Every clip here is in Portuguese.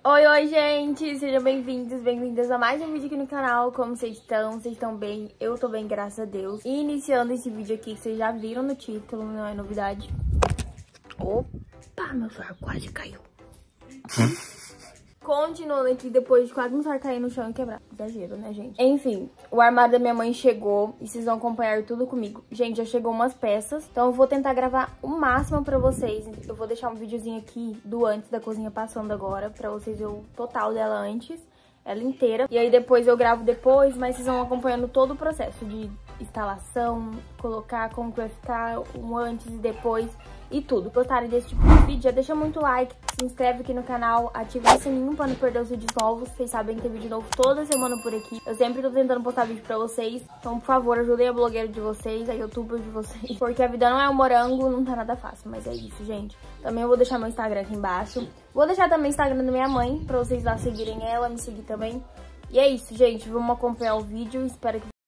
Oi, oi, gente! Sejam bem-vindos, bem-vindas a mais um vídeo aqui no canal. Como vocês estão? Vocês estão bem? Eu tô bem, graças a Deus. E iniciando esse vídeo aqui, que vocês já viram no título, não é novidade. Opa, meu celular quase caiu. Continuando aqui, depois de quase um celular cair no chão e quebrar. Exagero, né, gente? Enfim, o armário da minha mãe chegou e vocês vão acompanhar tudo comigo. Gente, já chegou umas peças, então eu vou tentar gravar o máximo pra vocês. Eu vou deixar um videozinho aqui do antes da cozinha passando agora, pra vocês verem o total dela antes, ela inteira. E aí depois eu gravo depois, mas vocês vão acompanhando todo o processo de instalação, colocar como que vai ficar, um antes e depois e tudo. Gostarem desse tipo de vídeo, já deixa muito like, se inscreve aqui no canal, ativa o sininho pra não perder os vídeos novos. Vocês sabem que tem vídeo novo toda semana por aqui. Eu sempre tô tentando postar vídeo pra vocês, então por favor, ajudem a blogueira de vocês, a youtuber de vocês, porque a vida não é um morango, não tá nada fácil, mas é isso, gente. Também eu vou deixar meu Instagram aqui embaixo. Vou deixar também o Instagram da minha mãe, pra vocês lá seguirem ela, me seguir também. E é isso, gente, vamos acompanhar o vídeo, espero que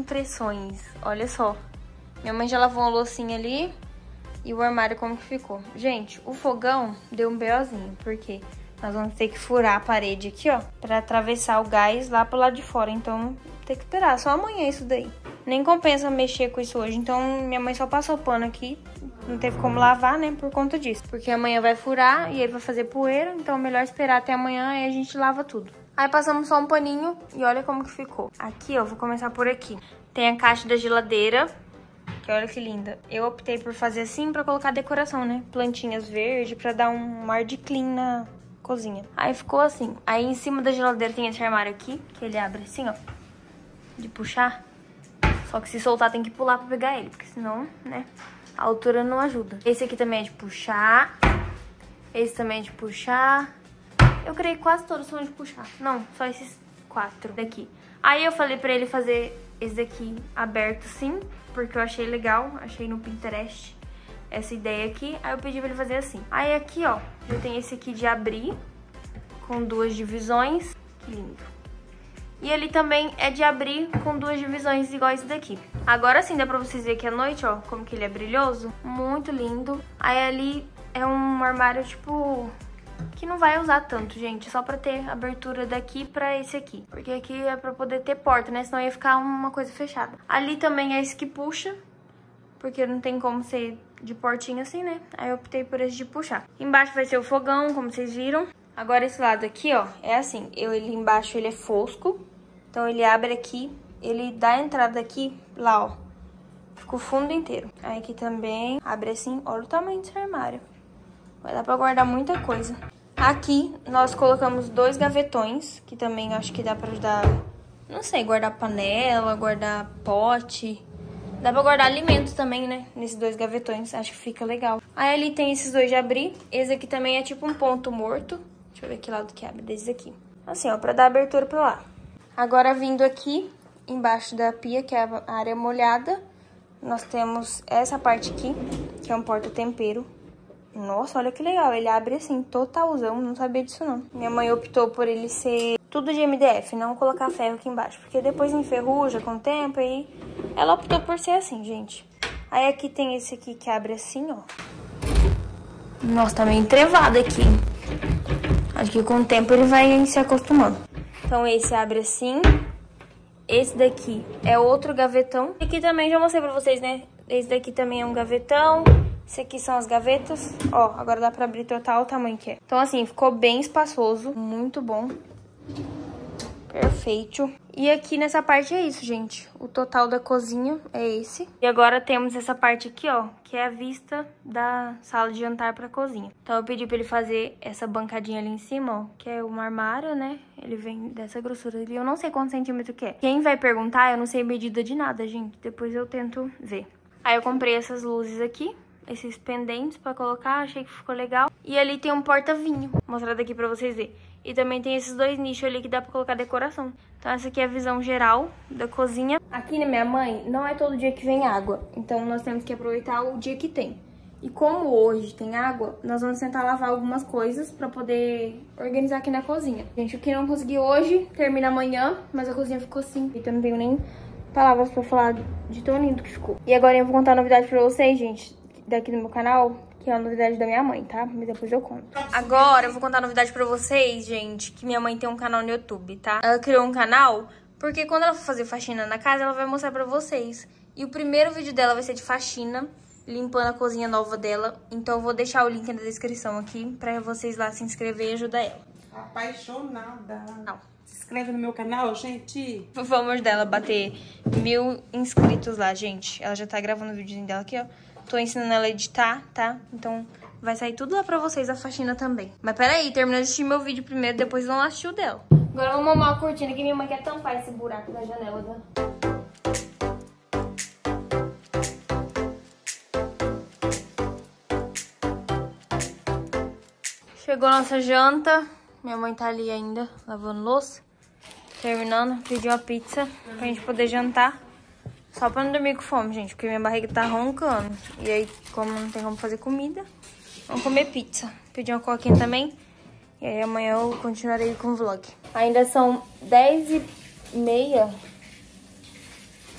impressões. Olha só. Minha mãe já lavou uma loucinha ali. E o armário como que ficou. Gente, o fogão deu um BOzinho. Por quê? Nós vamos ter que furar a parede aqui, ó. Pra atravessar o gás lá pro lado de fora. Então, tem que esperar. Só amanhã isso daí. Nem compensa mexer com isso hoje. Então, minha mãe só passou pano aqui. Não teve como lavar, né? Por conta disso. Porque amanhã vai furar e ele vai fazer poeira. Então, é melhor esperar até amanhã e a gente lava tudo. Aí, passamos só um paninho e olha como que ficou. Aqui, ó. Vou começar por aqui. Tem a caixa da geladeira. Que olha que linda. Eu optei por fazer assim pra colocar decoração, né? Plantinhas verdes pra dar um ar de clean na cozinha. Aí ficou assim. Aí em cima da geladeira tem esse armário aqui, que ele abre assim, ó. De puxar. Só que se soltar tem que pular pra pegar ele, porque senão, né, a altura não ajuda. Esse aqui também é de puxar. Esse também é de puxar. Eu creio que quase todos são de puxar. Não, só esses 4 daqui. Aí eu falei pra ele fazer esse daqui aberto sim, porque eu achei legal, achei no Pinterest essa ideia aqui. Aí eu pedi pra ele fazer assim. Aí aqui, ó, já tem esse aqui de abrir, com 2 divisões. Que lindo. E ele também é de abrir com 2 divisões igual esse daqui. Agora sim dá pra vocês verem aqui à noite, ó, como que ele é brilhoso. Muito lindo. Aí ali é um armário, tipo, que não vai usar tanto, gente. Só pra ter abertura daqui pra esse aqui. Porque aqui é pra poder ter porta, né? Senão ia ficar uma coisa fechada. Ali também é esse que puxa, porque não tem como ser de portinha assim, né? Aí eu optei por esse de puxar. Embaixo vai ser o fogão, como vocês viram. Agora esse lado aqui, ó, é assim. Ele embaixo, ele é fosco. Então ele abre aqui, ele dá a entrada aqui, lá, ó. Fica o fundo inteiro. Aí aqui também abre assim, olha o tamanho desse armário. Vai dar pra guardar muita coisa. Aqui nós colocamos 2 gavetões, que também acho que dá pra ajudar, não sei, guardar panela, guardar pote. Dá pra guardar alimentos também, né, nesses 2 gavetões, acho que fica legal. Aí ali tem esses 2 de abrir, esse aqui também é tipo um ponto morto. Deixa eu ver que lado que abre desses aqui. Assim, ó, pra dar abertura pra lá. Agora vindo aqui, embaixo da pia, que é a área molhada, nós temos essa parte aqui, que é um porta-tempero. Nossa, olha que legal, ele abre assim, totalzão, não sabia disso não. Minha mãe optou por ele ser tudo de MDF, não colocar ferro aqui embaixo, porque depois enferruja com o tempo, aí ela optou por ser assim, gente. Aí aqui tem esse aqui que abre assim, ó. Nossa, tá meio entrevado aqui. Acho que com o tempo ele vai se acostumando. Então esse abre assim. Esse daqui é outro gavetão. Aqui também já mostrei pra vocês, né? Esse daqui também é um gavetão. Esse aqui são as gavetas. Ó, agora dá pra abrir total o tamanho que é. Então assim, ficou bem espaçoso. Muito bom. Perfeito. E aqui nessa parte é isso, gente. O total da cozinha é esse. E agora temos essa parte aqui, ó, que é a vista da sala de jantar pra cozinha. Então eu pedi pra ele fazer essa bancadinha ali em cima, ó, que é um armário, né? Ele vem dessa grossura ali. Eu não sei quantos centímetros que é. Quem vai perguntar, eu não sei medida de nada, gente. Depois eu tento ver. Aí eu comprei essas luzes aqui. Esses pendentes pra colocar, achei que ficou legal. E ali tem um porta-vinho, mostrado aqui pra vocês verem. E também tem esses 2 nichos ali que dá pra colocar decoração. Então essa aqui é a visão geral da cozinha. Aqui na minha mãe, não é todo dia que vem água. Então nós temos que aproveitar o dia que tem. E como hoje tem água, nós vamos tentar lavar algumas coisas pra poder organizar aqui na cozinha. Gente, o que não consegui hoje, termina amanhã, mas a cozinha ficou assim. Então eu não tenho nem palavras pra falar de tão lindo que ficou. E agora eu vou contar a novidade pra vocês, gente, daqui do meu canal, que é a novidade da minha mãe, tá? Mas depois eu conto. Agora eu vou contar a novidade pra vocês, gente, que minha mãe tem um canal no YouTube, tá? Ela criou um canal porque quando ela for fazer faxina na casa, ela vai mostrar pra vocês. E o primeiro vídeo dela vai ser de faxina, limpando a cozinha nova dela. Então eu vou deixar o link na descrição aqui pra vocês lá se inscrever e ajudar ela. Apaixonada. Não. Se inscreve no meu canal, gente. Vamos ajudar ela a bater 1000 inscritos lá, gente. Ela já tá gravando o videozinho dela aqui, ó. Tô ensinando ela a editar, tá? Então vai sair tudo lá pra vocês, a faxina também. Mas peraí, termina de assistir meu vídeo primeiro, depois vão lá assistir o dela. Agora vamos arrumar a cortina que minha mãe quer tampar esse buraco da janela da... Chegou a nossa janta. Minha mãe tá ali ainda, lavando louça. Terminando, pediu uma pizza pra gente poder jantar. Só pra não dormir com fome, gente, porque minha barriga tá roncando. E aí, como não tem como fazer comida, vamos comer pizza. Pedi uma coquinha também. E aí amanhã eu continuarei com o vlog. Ainda são 10h30.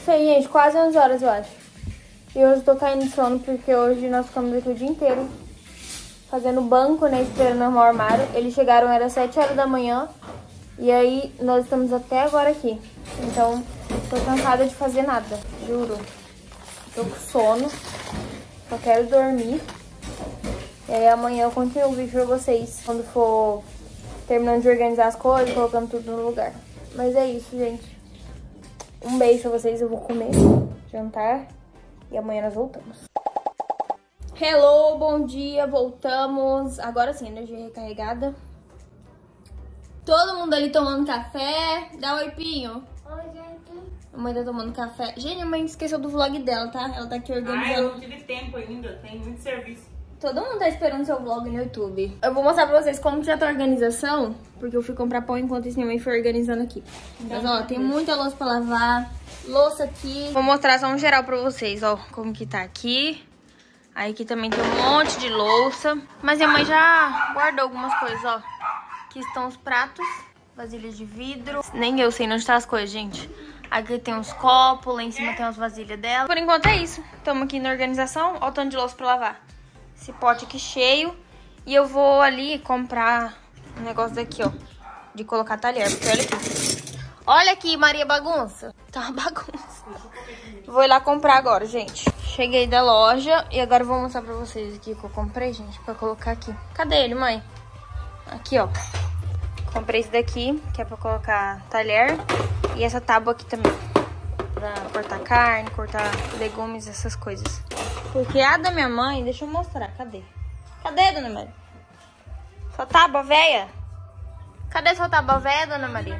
Sei, gente, quase 11 horas, eu acho. E hoje eu tô caindo de sono porque hoje nós ficamos aqui o dia inteiro fazendo banco, né, esperando arrumar o armário. Eles chegaram, era 7 horas da manhã. E aí, nós estamos até agora aqui. Então, tô cansada de fazer nada, juro. Tô com sono, só quero dormir. E aí, amanhã eu continuo o vídeo pra vocês, quando for terminando de organizar as coisas, colocando tudo no lugar. Mas é isso, gente. Um beijo pra vocês, eu vou comer, jantar. E amanhã nós voltamos. Hello, bom dia, voltamos. Agora sim, energia recarregada. Todo mundo ali tomando café. Dá um oi, Pinho. Oi, gente. A mãe tá tomando café. Gente, a mãe esqueceu do vlog dela, tá? Ela tá aqui organizando. Eu não tive tempo ainda, tem muito serviço. Todo mundo tá esperando seu vlog no YouTube. Eu vou mostrar pra vocês como que já tá a organização, porque eu fui comprar pão enquanto minha mãe foi organizando aqui. Mas, ó, tem muita louça pra lavar. Louça aqui. Vou mostrar só um geral pra vocês, ó, como que tá aqui. Aí aqui também tem um monte de louça. Mas minha mãe já guardou algumas coisas, ó. Aqui estão os pratos, vasilhas de vidro. Nem eu sei onde tá as coisas, gente. Aqui tem uns copos, lá em cima tem umas vasilhas dela. Por enquanto é isso. Estamos aqui na organização. Olha o tanto de louça pra lavar. Esse pote aqui cheio. E eu vou ali comprar um negócio daqui, ó. De colocar talher, porque olha aqui. Olha aqui, Maria Bagunça. Tá uma bagunça. Vou ir lá comprar agora, gente. Cheguei da loja e agora eu vou mostrar pra vocês aqui o que eu comprei, gente, pra colocar aqui. Cadê ele, mãe? Aqui, ó. Comprei esse daqui, que é pra colocar talher. E essa tábua aqui também. Pra cortar carne, cortar legumes, essas coisas. Porque a da minha mãe, deixa eu mostrar, cadê? Cadê, dona Maria? Sua tábua velha? Cadê sua tábua velha, dona Maria?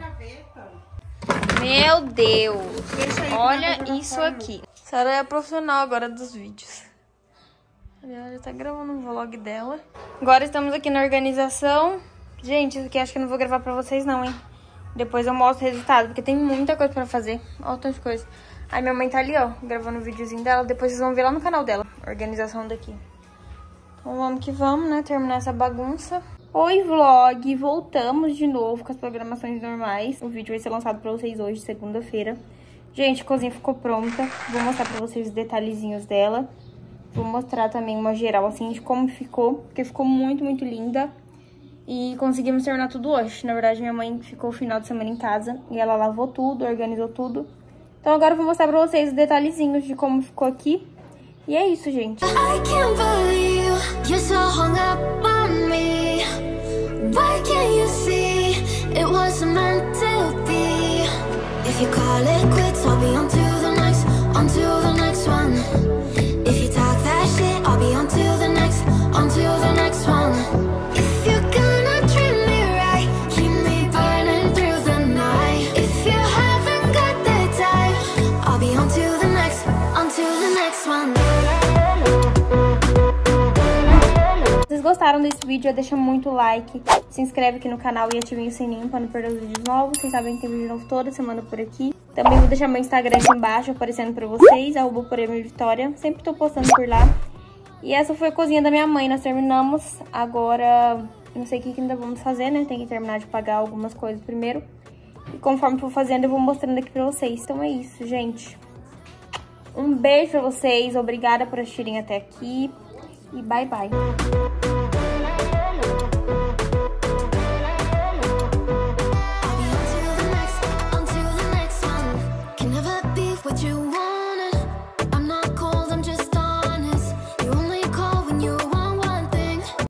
Meu Deus. Olha isso aqui. A senhora é profissional agora dos vídeos. Ela já tá gravando um vlog dela. Agora estamos aqui na organização. Gente, isso aqui acho que eu não vou gravar pra vocês não, hein? Depois eu mostro o resultado, porque tem muita coisa pra fazer. Olha tantas coisas. Aí minha mãe tá ali, ó, gravando o videozinho dela. Depois vocês vão ver lá no canal dela, a organização daqui. Então vamos que vamos, né? Terminar essa bagunça. Oi, vlog! Voltamos de novo com as programações normais. O vídeo vai ser lançado pra vocês hoje, segunda-feira. Gente, a cozinha ficou pronta. Vou mostrar pra vocês os detalhezinhos dela. Vou mostrar também uma geral, assim, de como ficou. Porque ficou muito, muito linda. E conseguimos terminar tudo hoje. Na verdade, minha mãe ficou o final de semana em casa. E ela lavou tudo, organizou tudo. Então agora eu vou mostrar pra vocês os detalhezinhos de como ficou aqui. E é isso, gente. I can't believe you're so hung up on me. Why can't you see it wasn't meant to be? If you call it quits, I'll be on to the next one. If you talk that shit, I'll be on to the next one. If you're gonna treat me right, keep me burning through the night. If you haven't got the time, I'll be on to the next one. Se vocês gostaram desse vídeo, deixa muito like, se inscreve aqui no canal e ative o sininho para não perder os vídeos novos. Vocês sabem que tem vídeo novo toda semana por aqui. Também vou deixar meu Instagram aqui embaixo aparecendo para vocês, @poremvitória. Sempre tô postando por lá. E essa foi a cozinha da minha mãe, nós terminamos. Agora, não sei o que ainda vamos fazer, né? Tem que terminar de pagar algumas coisas primeiro. E conforme for fazendo, eu vou mostrando aqui pra vocês. Então é isso, gente. Um beijo pra vocês, obrigada por assistirem até aqui. E bye, bye.